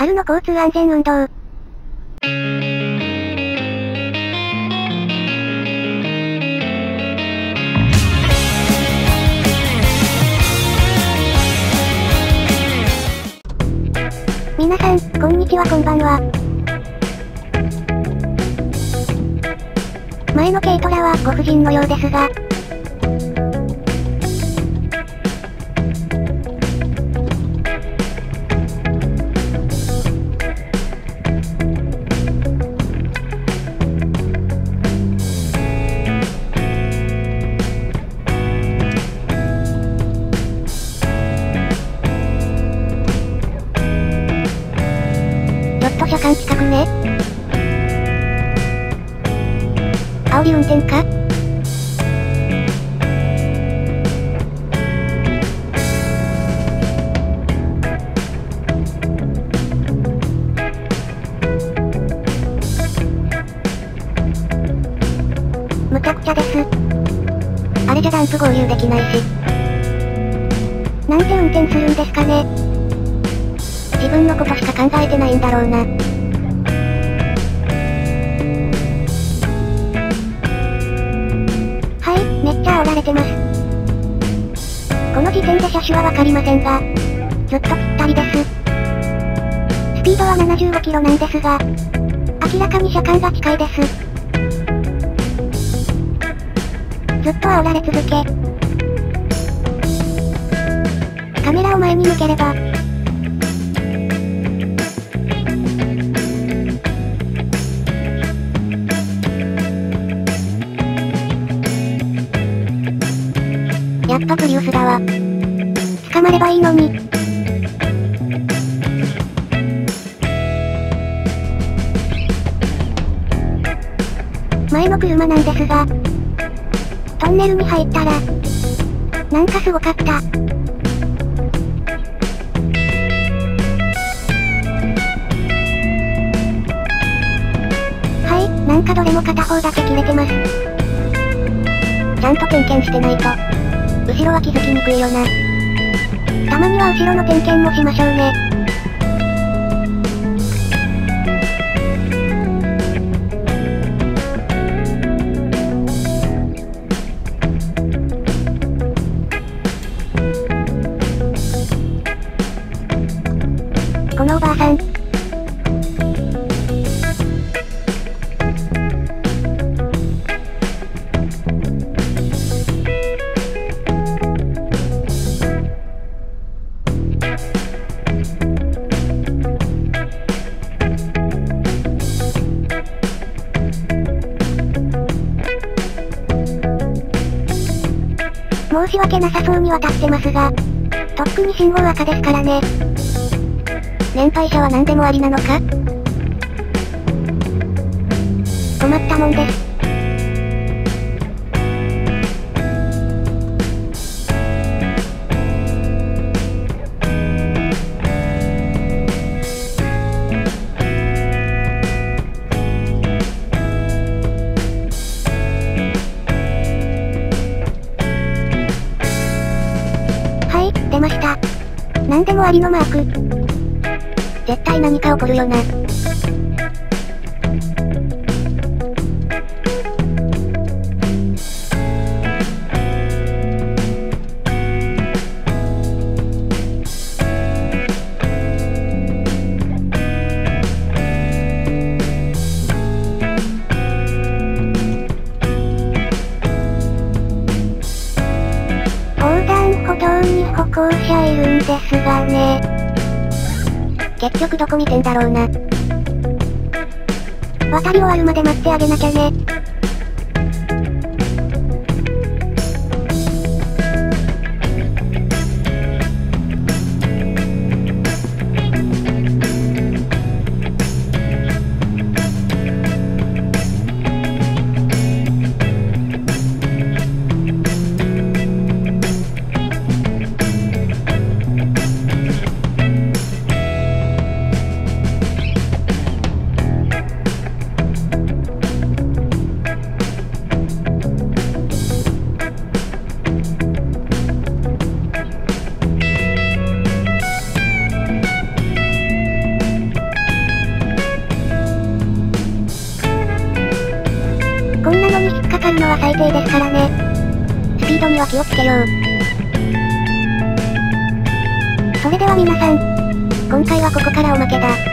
春の交通安全運動。皆さん、こんにちはこんばんは。前の軽トラはご婦人のようですが、ちょっと車間近くね。煽り運転か？むちゃくちゃです。あれじゃダンプ合流できないし。なんて運転するんですかね。自分のことしか考えてないんだろうな。はい、めっちゃ煽られてます。この時点で車種はわかりませんが、ずっとぴったりです。スピードは75キロなんですが、明らかに車間が近いです。ずっと煽られ続け、カメラを前に向ければ、やっぱプリウスだわ。捕まればいいのに。前の車なんですが、トンネルに入ったら、なんかすごかった。はい、なんかどれも片方だけ切れてます。ちゃんと点検してないと。後ろは気づきにくいよな。たまには後ろの点検もしましょうね。このおばあさん。申し訳なさそうに渡ってますが、とっくに信号赤ですからね。年配者は何でもありなのか？困ったもんです。出ました。なんでもありのマーク。絶対何か起こるよな。歩道に歩行者いるんですがね。結局どこ見てんだろうな。渡り終わるまで待ってあげなきゃね。 は最低ですからね。スピードには気をつけよう。それでは皆さん、今回はここからおまけだ。